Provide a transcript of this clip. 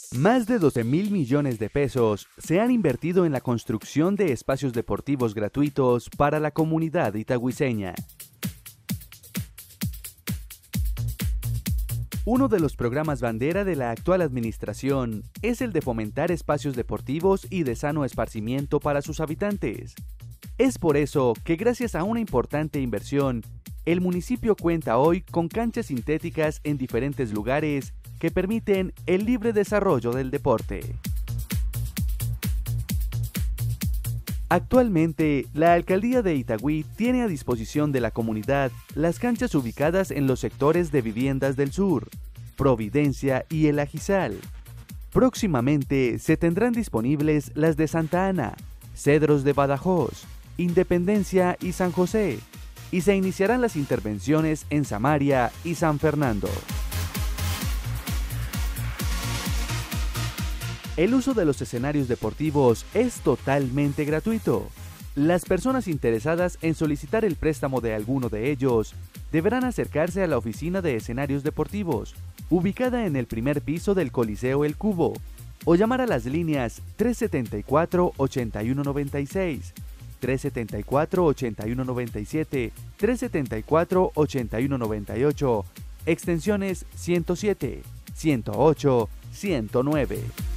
Más de 12.000 millones de pesos se han invertido en la construcción de espacios deportivos gratuitos para la comunidad itagüiseña. Uno de los programas bandera de la actual administración es el de fomentar espacios deportivos y de sano esparcimiento para sus habitantes. Es por eso que gracias a una importante inversión, el municipio cuenta hoy con canchas sintéticas en diferentes lugares que permiten el libre desarrollo del deporte. Actualmente, la Alcaldía de Itagüí tiene a disposición de la comunidad las canchas ubicadas en los sectores de Viviendas del Sur, Providencia y El Ajizal. Próximamente se tendrán disponibles las de Santa Ana, Cedros de Badajoz, Independencia y San José, y se iniciarán las intervenciones en Samaria y San Fernando. El uso de los escenarios deportivos es totalmente gratuito. Las personas interesadas en solicitar el préstamo de alguno de ellos deberán acercarse a la oficina de escenarios deportivos, ubicada en el primer piso del Coliseo El Cubo, o llamar a las líneas 374-8196, 374-8197, 374-8198, extensiones 107, 108, 109.